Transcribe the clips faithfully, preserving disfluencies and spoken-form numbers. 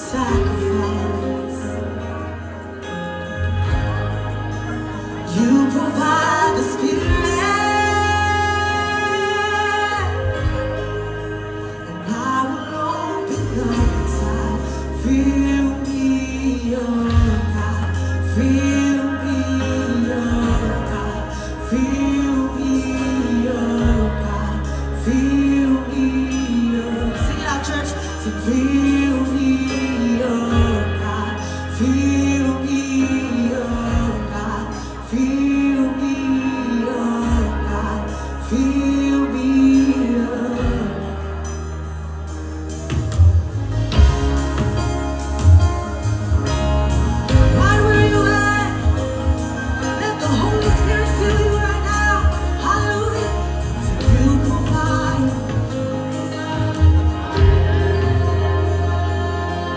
sacrifice. You provide the Spirit, and I will open up inside. Fill me, oh God. Fill me, oh God. Fill me, oh God. Fill me, oh. Sing it out, church. Sing, fill me, oh God. Fill me, oh God. Fill me, oh God. Fill me, oh. Right where you at, let the Holy Spirit fill you right now. Hallelujah. So you provide.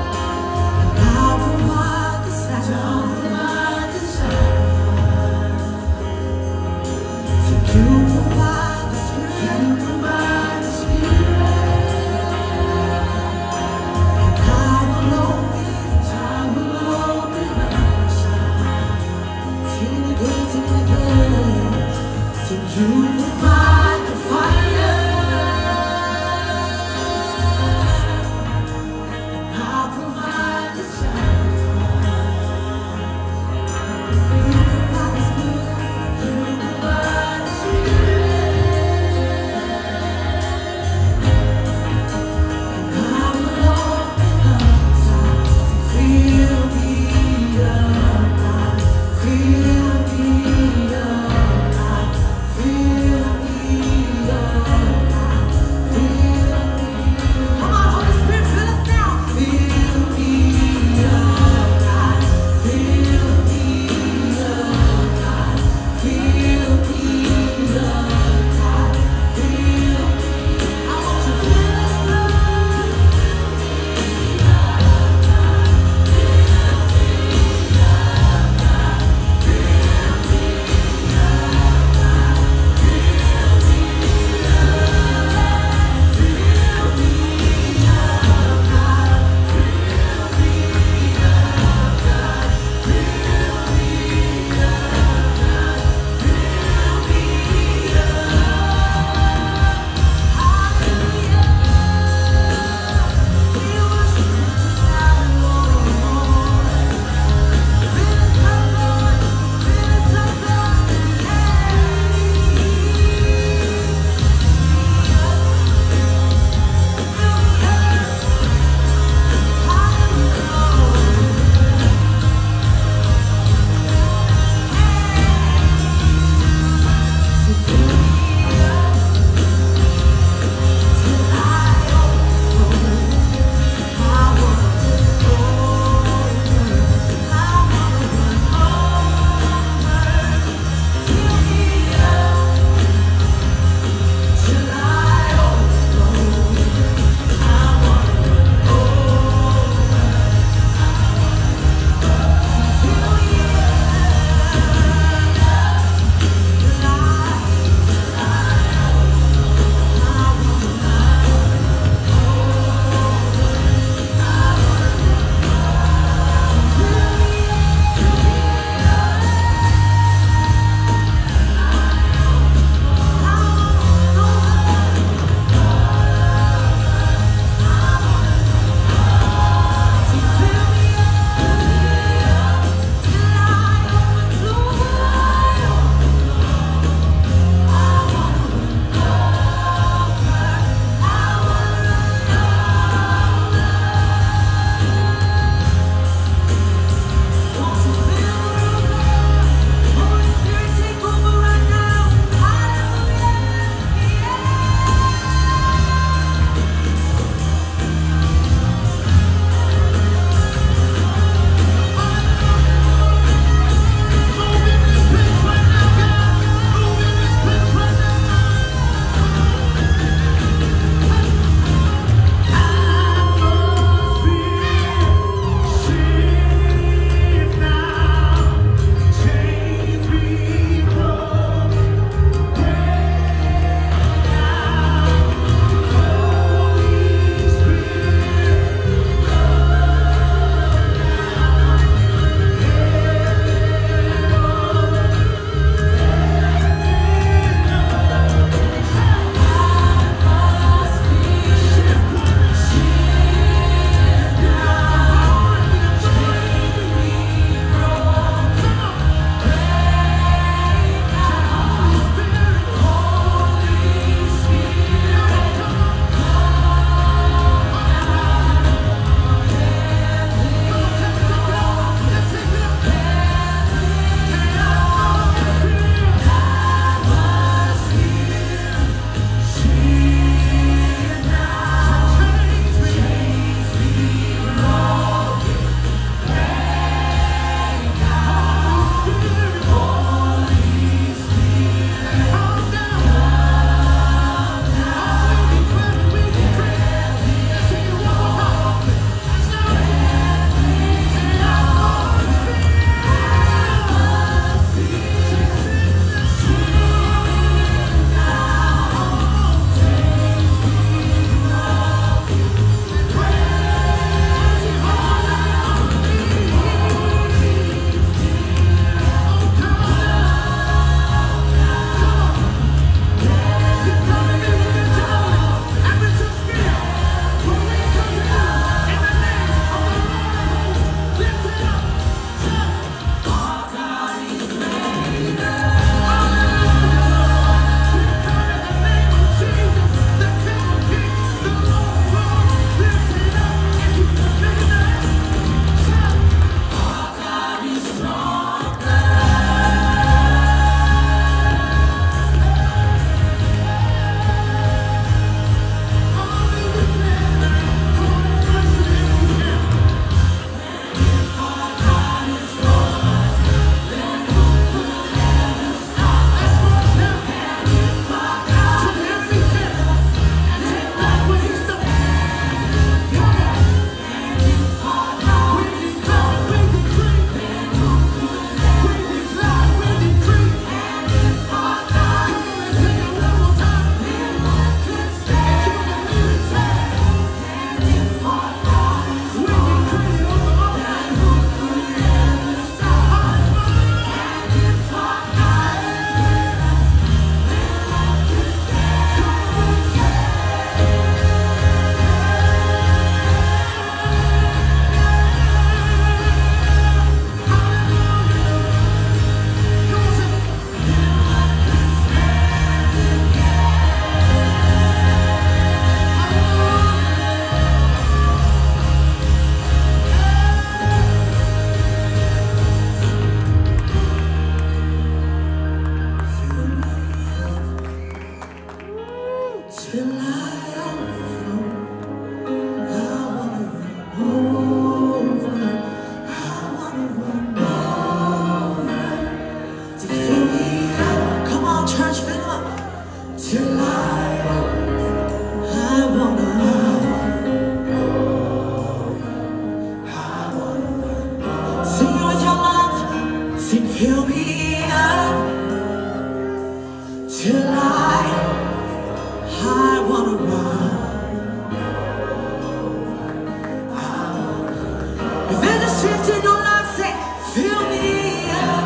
shift in your life, say, fill me up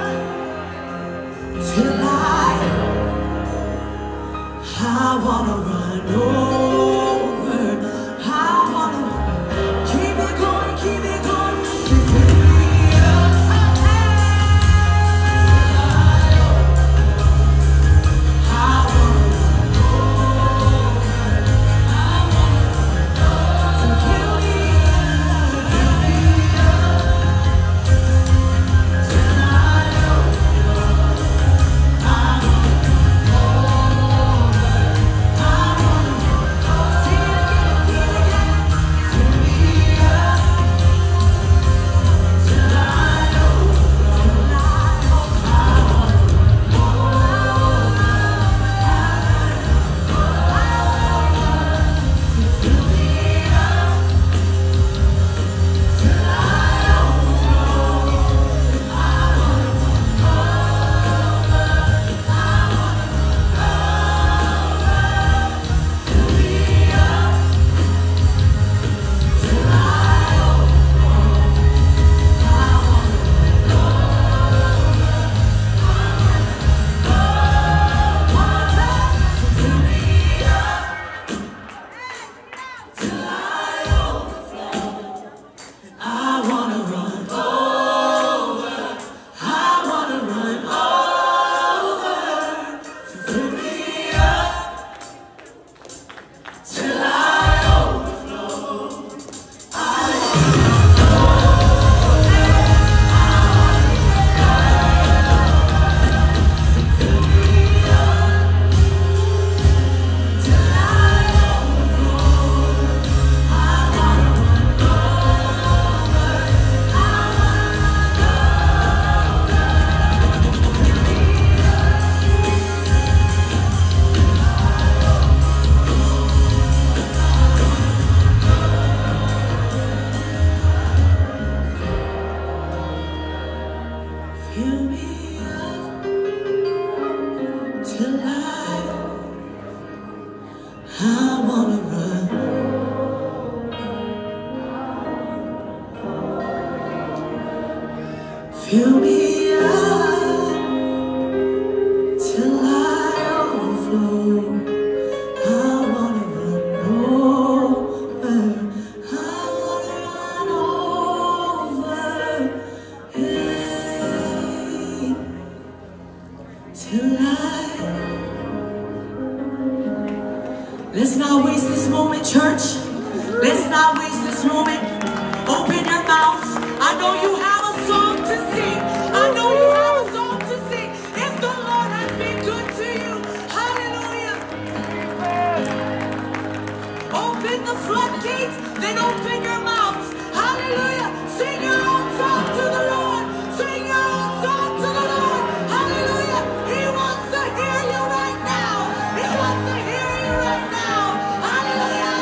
till I, I wanna run over. I wanna keep it going, keep it going. Fill me up. I wanna run over. I wanna so fill me up, fill me up till I overflow. I wanna run. Fill me up till I overflow. I wanna run over. I wanna run over. Hey, till I. Let's not waste this moment, church. Let's not waste this moment. Open your mouths. I know you have a song to sing. I know you have a song to sing. If the Lord has been good to you, hallelujah. Open the floodgates, then open your mouths. Hallelujah. Sing your own song to the Lord. Sing your own song to the Lord. Hallelujah. He wants to hear you right now. He wants to hear you right now. Hallelujah.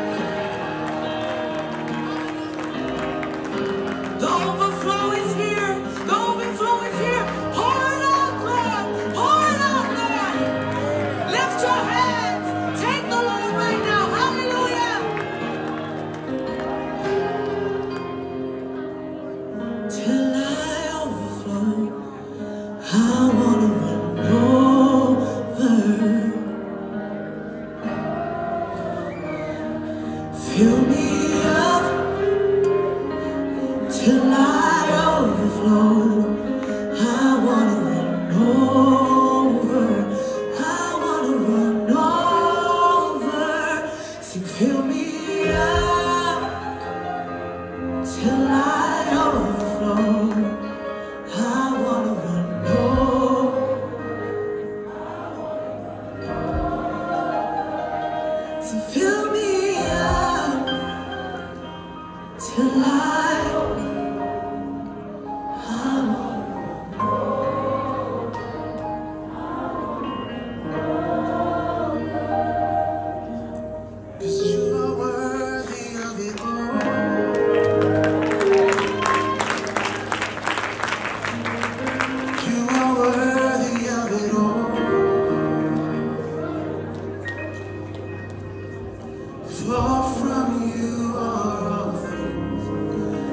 The overflow is here. The overflow is here. Pour it out, Lord. Pour it out, Lord. Lift your hands. Take the Lord right now. Hallelujah. Till I overflow, I wanna run over. Fill me up till I overflow. I wanna run over. I wanna run over. Sing, fill me up till I overflow. I wanna run over. So fill me up till I. For from you are all things,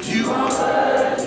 You are worthy.